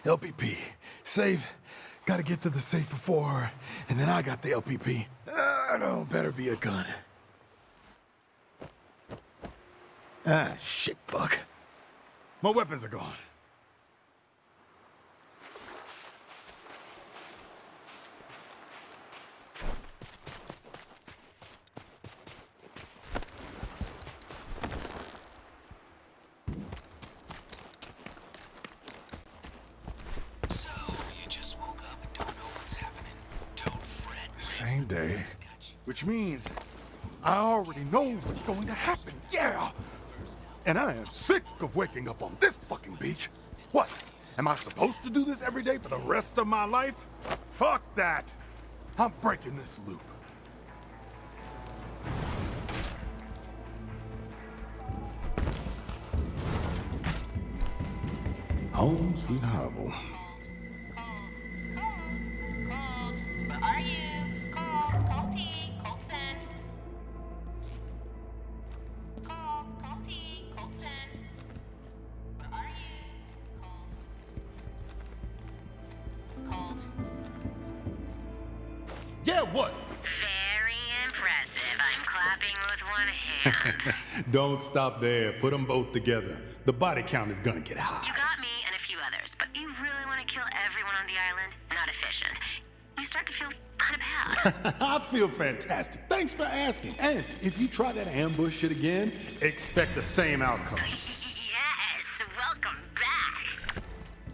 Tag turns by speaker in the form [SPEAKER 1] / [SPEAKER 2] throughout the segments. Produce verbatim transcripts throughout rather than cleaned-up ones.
[SPEAKER 1] L P P. Safe. Gotta get to the safe before her, and then I got the L P P. Uh, no, better be a gun. Ah, shit, fuck. My weapons are gone. Same day, which means I already know what's going to happen, yeah! And I am sick of waking up on this fucking beach. What? Am I supposed to do this every day for the rest of my life? Fuck that! I'm breaking this loop. Home sweet home. Yeah, what?
[SPEAKER 2] Very impressive. I'm clapping with one hand.
[SPEAKER 1] Don't stop there. Put them both together. The body count is gonna get high.
[SPEAKER 2] You got me and a few others, but you really want to kill everyone on the island? Not efficient. You start to feel kind of bad.
[SPEAKER 1] I feel fantastic. Thanks for asking. And if you try that ambush shit again, expect the same outcome.
[SPEAKER 2] Yes, welcome back.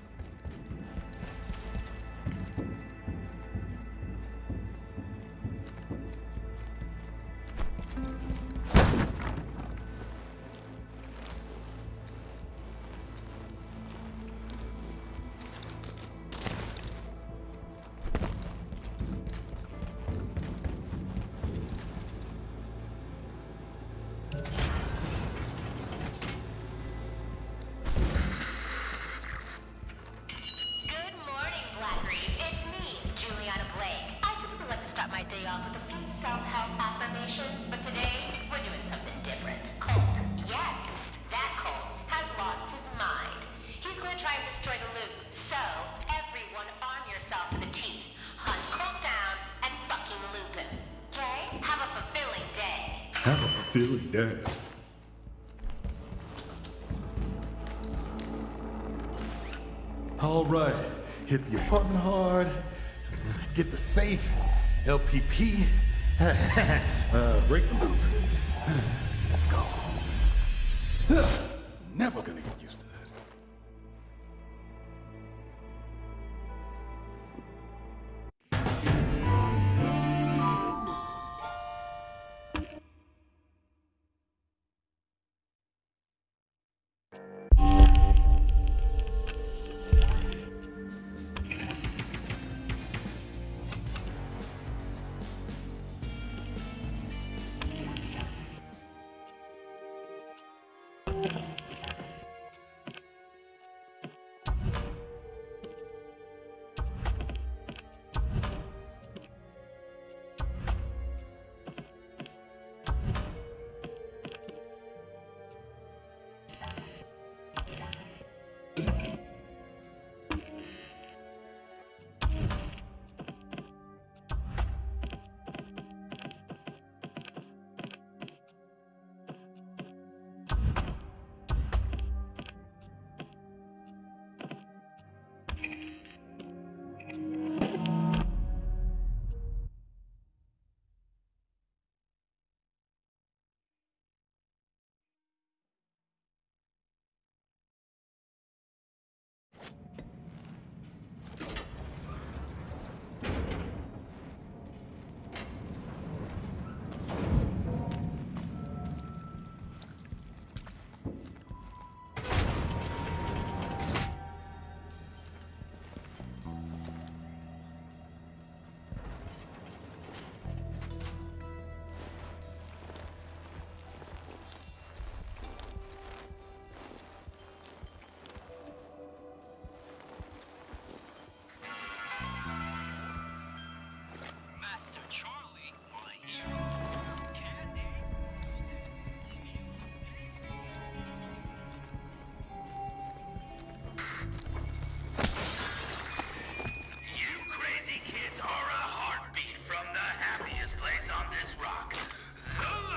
[SPEAKER 2] But today, we're doing something different. Colt. Yes, that Colt has lost his mind. He's going to try and destroy the loot. So, everyone arm yourself to the teeth. Hunt Colt down and fucking loop him. Okay? Have a fulfilling day.
[SPEAKER 1] Have a fulfilling day. All right. Hit the apartment hard. Get the safe. L P P. uh, break the loop. Let's go. Never gonna get used to that.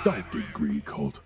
[SPEAKER 3] Don't get greedy, Colt.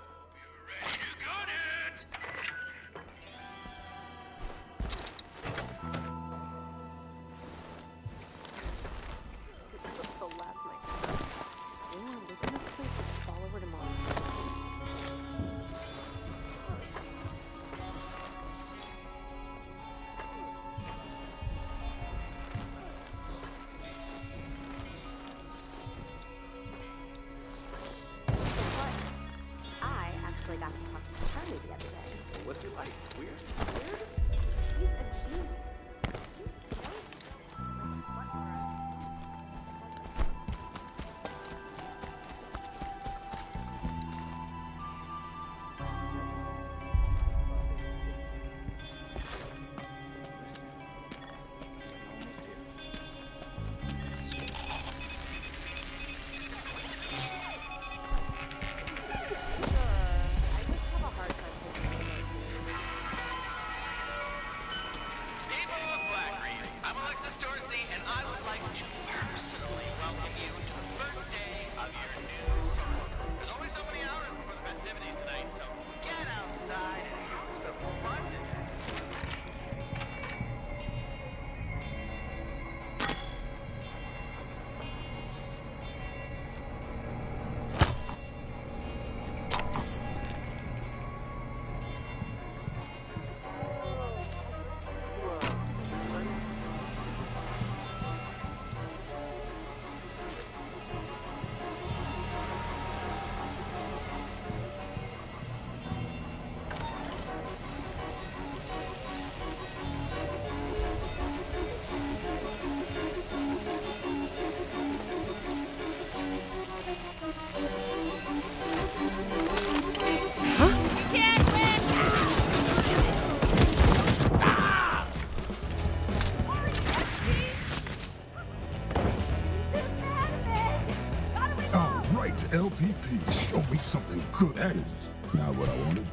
[SPEAKER 3] L P P, show me something good. That is not what I wanted.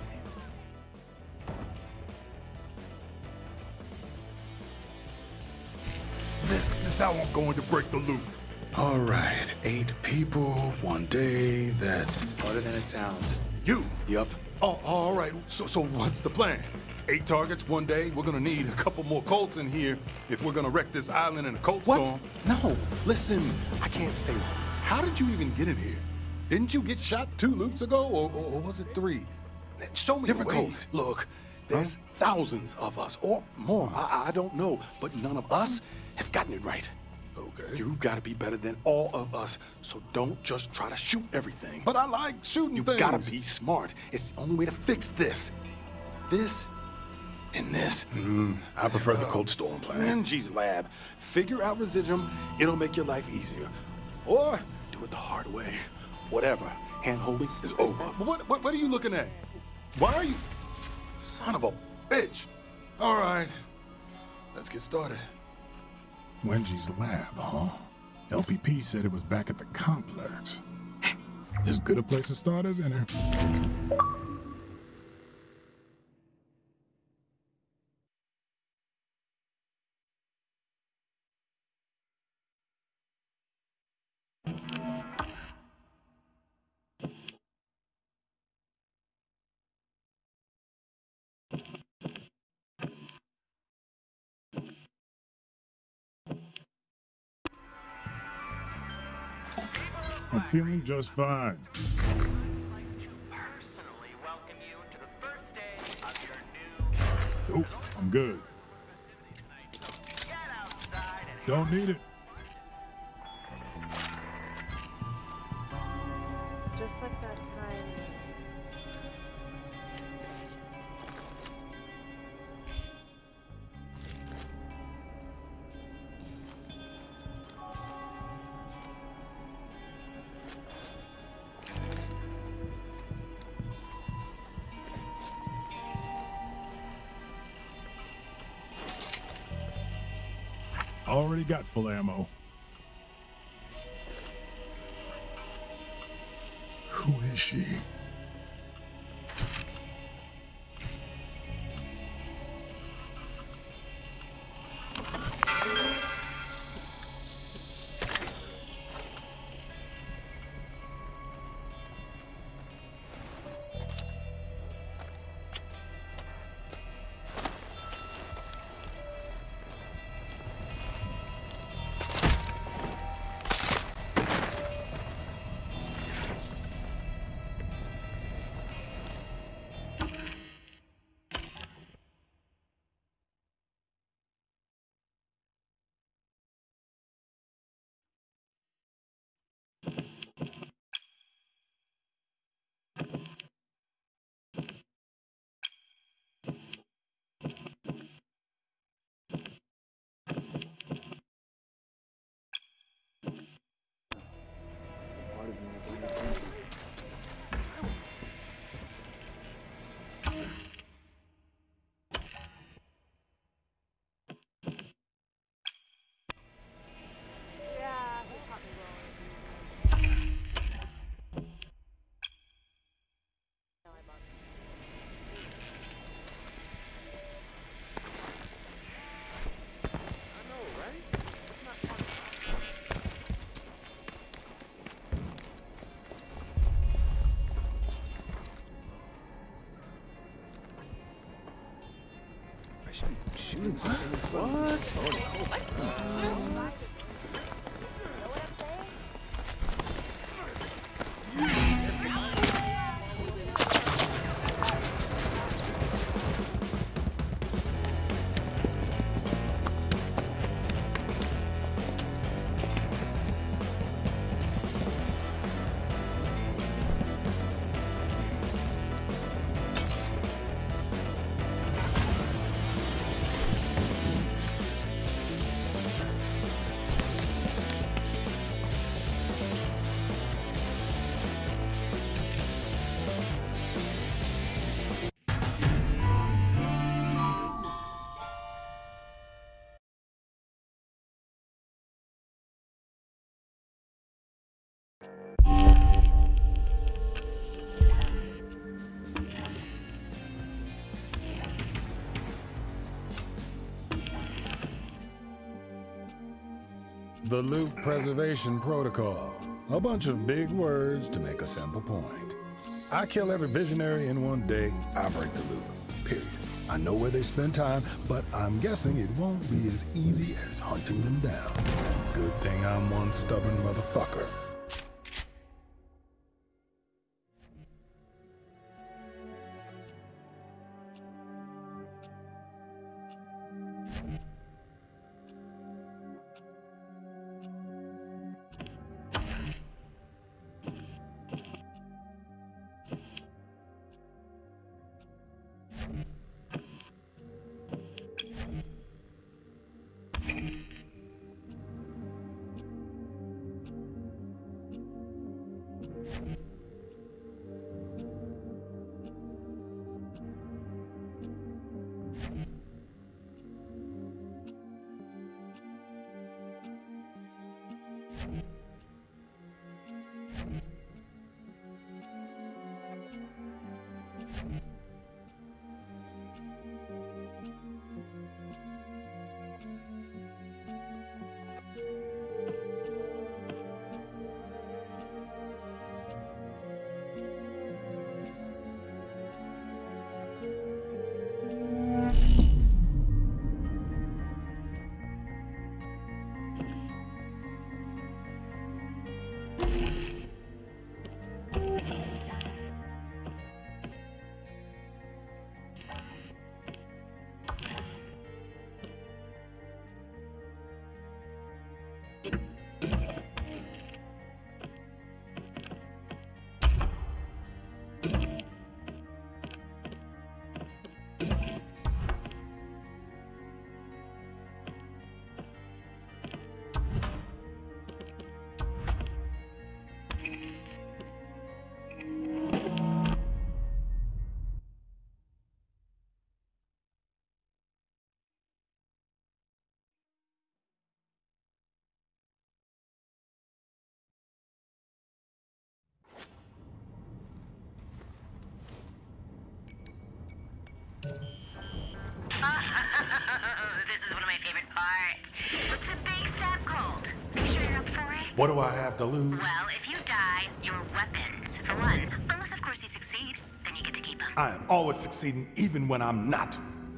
[SPEAKER 1] This is how I'm going to break the loop.
[SPEAKER 3] All right, eight people, one day. That's harder than it sounds.
[SPEAKER 1] You?
[SPEAKER 3] Yup.
[SPEAKER 1] Oh, all right. So, so what's the plan? Eight targets one day. We're gonna need a couple more Colts in here if we're gonna wreck this island in a Colt
[SPEAKER 4] What?
[SPEAKER 1] storm.
[SPEAKER 4] No, listen, I can't stay long.
[SPEAKER 1] How did you even get in here? Didn't you get shot two loops ago, or, or, or was it three? Show me
[SPEAKER 4] Different
[SPEAKER 1] the way.
[SPEAKER 4] codes. Look, there's thousands of us, or more. I, I don't know, but none of us have gotten it right.
[SPEAKER 1] Okay.
[SPEAKER 4] You've got to be better than all of us, so don't just try to shoot everything.
[SPEAKER 1] But I like shooting
[SPEAKER 4] You
[SPEAKER 1] things.
[SPEAKER 4] gotta be smart. It's the only way to fix this. This and this.
[SPEAKER 3] Mm, I prefer the Cold Storm plan.
[SPEAKER 4] Wenjie's lab. Figure out residuum. It'll make your life easier. Or do it the hard way. Whatever. Hand-holding is over.
[SPEAKER 1] What, what, what are you looking at? Why are you... Son of a bitch. All right. Let's get started.
[SPEAKER 3] Wenjie's lab, huh? L P P said it was back at the complex. As good a place to start as any. I'm feeling just fine. Nope, I'm good. Don't need it.
[SPEAKER 5] Just like that time.
[SPEAKER 3] Already got full ammo. Who is she? The Loop Preservation Protocol. A bunch of big words to make a simple point. I kill every visionary in one day, I break the loop. Period. I know where they spend time, but I'm guessing it won't be as easy as hunting them down. Good thing I'm one stubborn motherfucker.
[SPEAKER 2] This is one of my favorite parts. It's a big step cold. You sure you're up for it?
[SPEAKER 1] What do I have to lose?
[SPEAKER 2] Well, if you die, your weapons, for one. Unless, of course, you succeed. Then you get to keep them.
[SPEAKER 1] I am always succeeding, even when I'm not.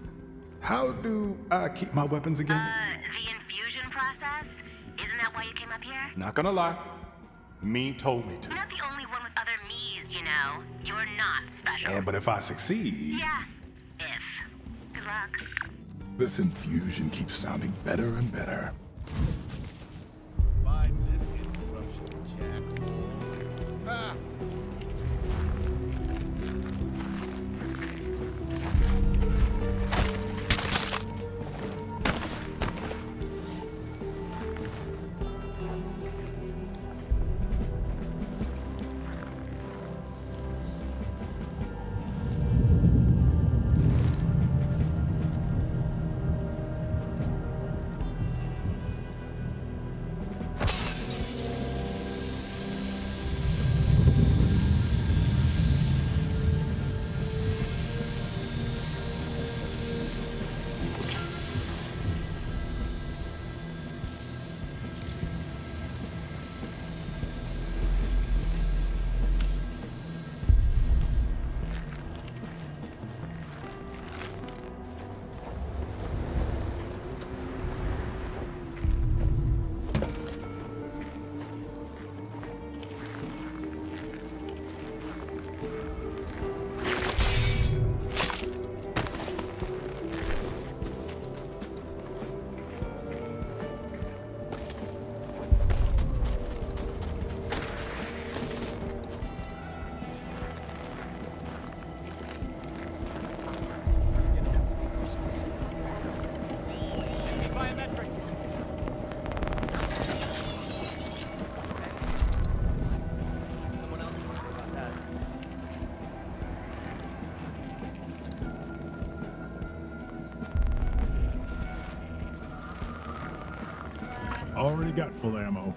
[SPEAKER 1] How do I keep my weapons again?
[SPEAKER 2] Uh, the infusion process? Isn't that why you came up here?
[SPEAKER 1] Not gonna lie. Me told me to.
[SPEAKER 2] You're not the only one with other me's, you know. You're not special.
[SPEAKER 1] Yeah, but if I succeed...
[SPEAKER 2] Yeah. If. Good luck.
[SPEAKER 3] This infusion keeps sounding better and better.
[SPEAKER 6] Find this interruption, Jack. Ah!
[SPEAKER 7] already got full ammo.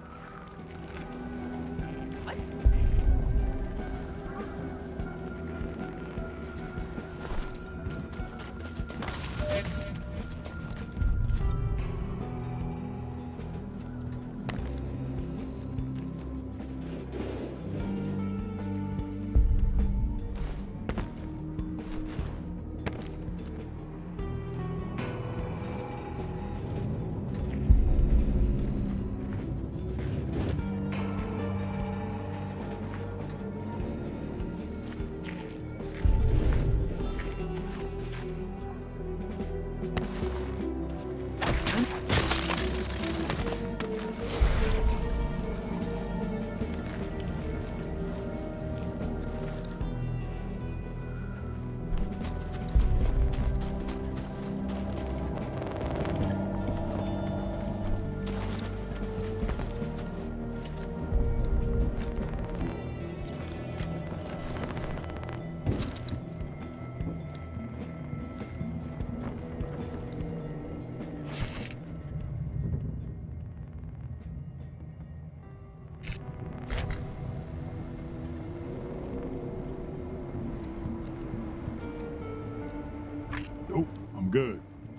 [SPEAKER 7] Nope, I'm good.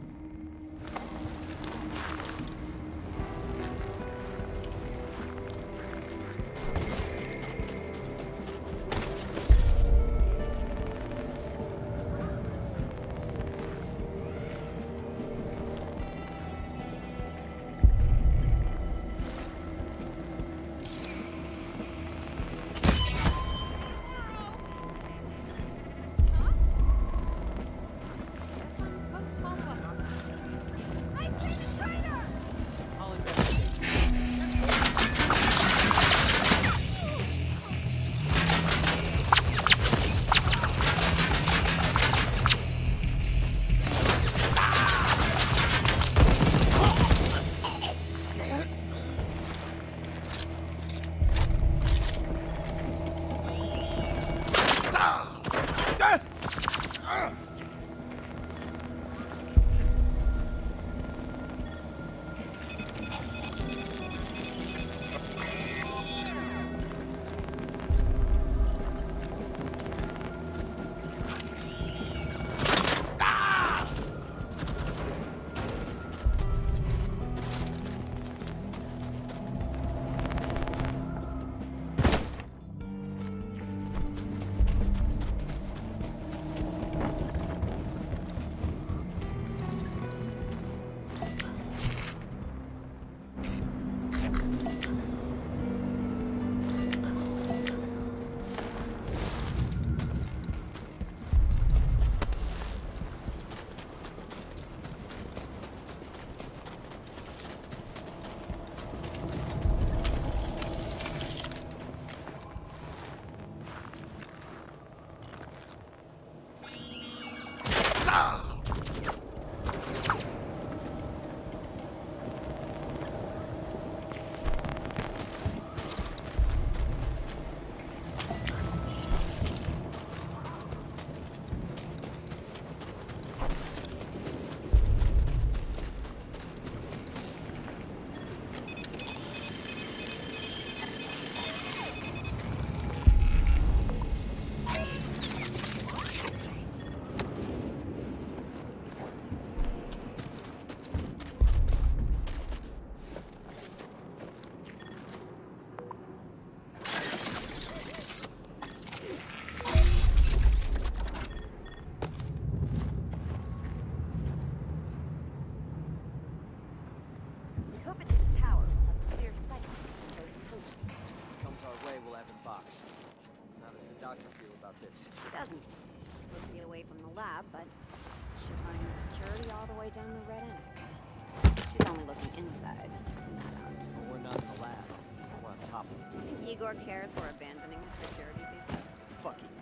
[SPEAKER 8] She doesn't. She's supposed to get away from the lab, but she's running the security all the way down the red annex. She's only looking inside, from that out.
[SPEAKER 9] Well, we're not in the lab. We're on top of it.
[SPEAKER 8] You think Igor cares we're abandoning his security visa?
[SPEAKER 9] Fuck you.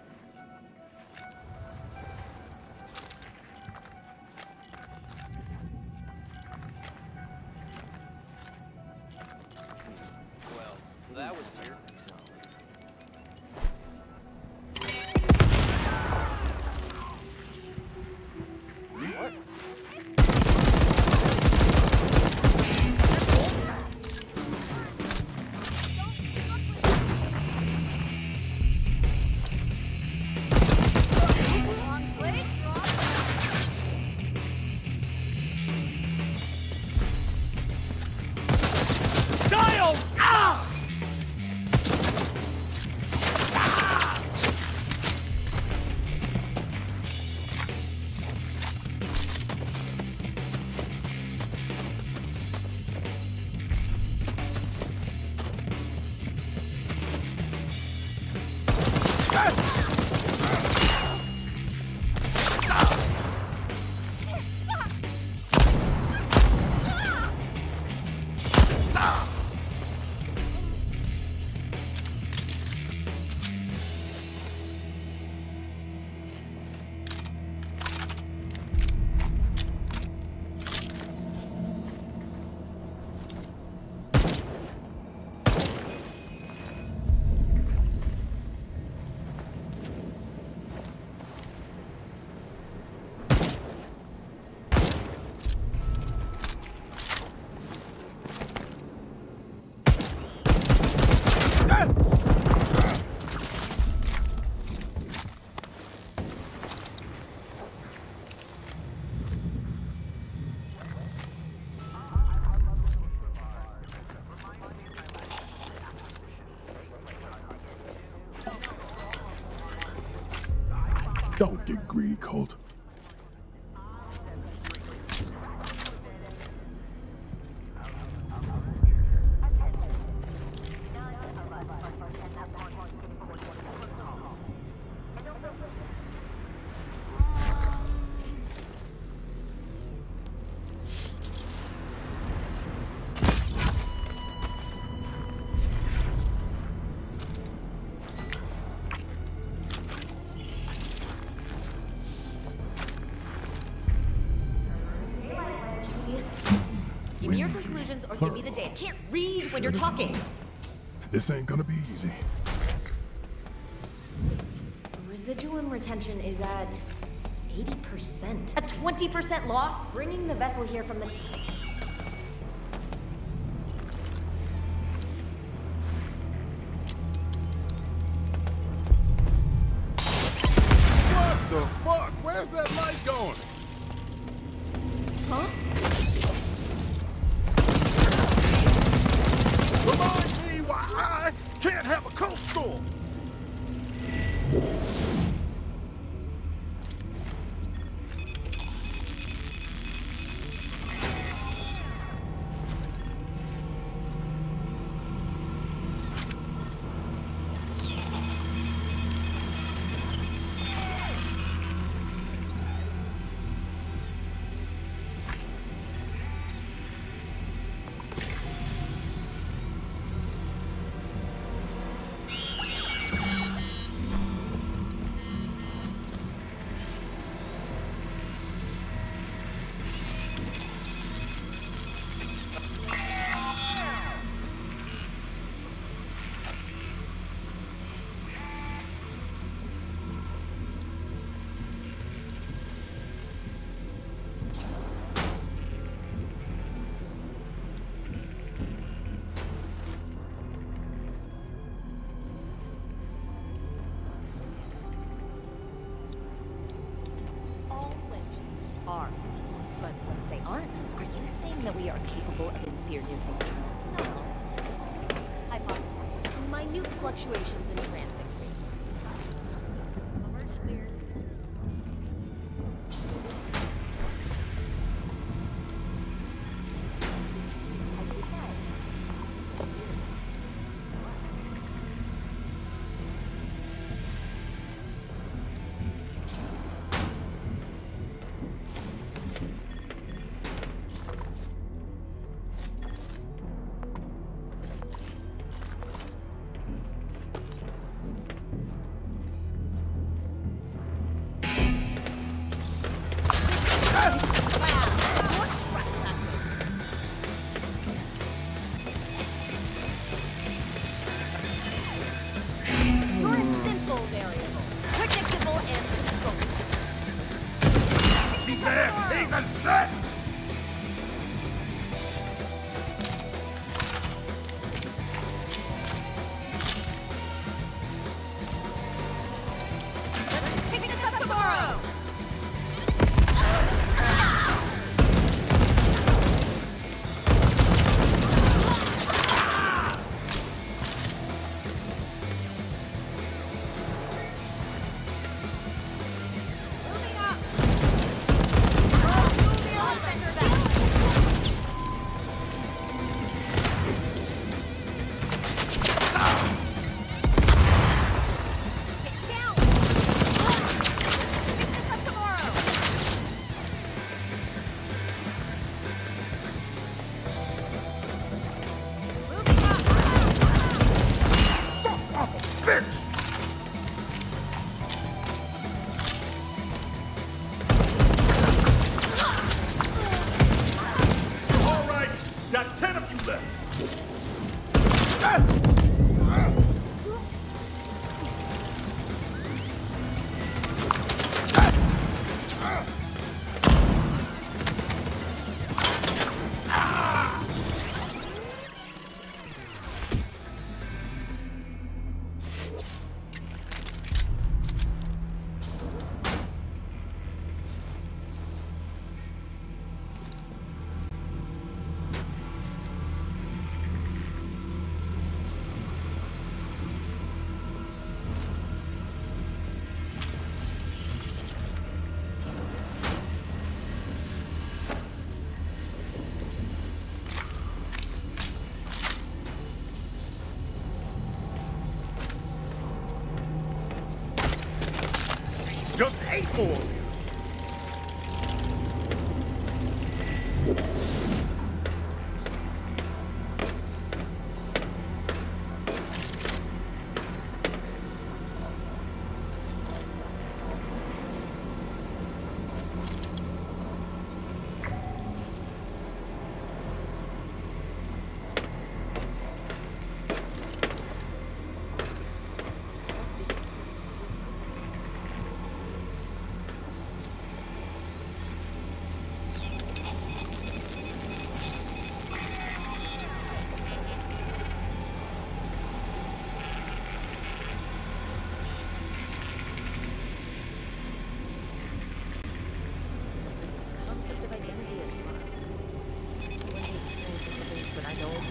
[SPEAKER 9] Well, that was weird. So. What?
[SPEAKER 7] Don't get greedy, Colt.
[SPEAKER 10] Give me your conclusions or give me the data. I can't read when you're talking.
[SPEAKER 7] This ain't gonna be easy.
[SPEAKER 2] Residuum retention is at eighty percent.
[SPEAKER 10] A twenty percent loss?
[SPEAKER 2] Bringing the vessel here from the...
[SPEAKER 1] What the fuck? Where's that light going?
[SPEAKER 10] Huh?
[SPEAKER 1] Remind me why I can't have a cold storm.
[SPEAKER 10] Are. But what they aren't, are you saying that we are capable of inferior thinking? No. Hypothesis. Minute fluctuations in transient rate. Emergent weird.
[SPEAKER 1] Just eight more of you.
[SPEAKER 10] Concept of identity is fun. When the experiences of things that I know.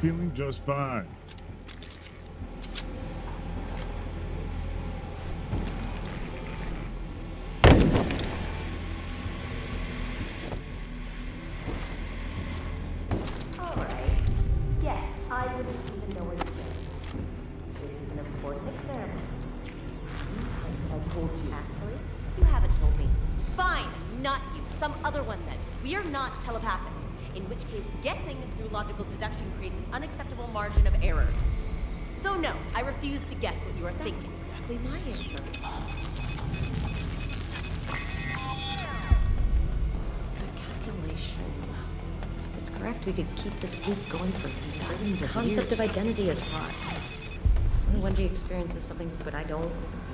[SPEAKER 7] feeling just fine.
[SPEAKER 10] Alright. Yes, I wouldn't even know what it is. This is an important experiment. I told you. Actually, you haven't told me.
[SPEAKER 11] Fine, not you. Some other one then. We are not telepathic. In which case, guessing through logical deduction creates an unacceptable margin of error. So no, I refuse to guess what you are
[SPEAKER 10] That's
[SPEAKER 11] thinking.
[SPEAKER 10] exactly my answer. Good calculation. If it's correct, we could keep this loop going for thousands of years. The concept of identity is hot. When Wenjie experiences something but I don't,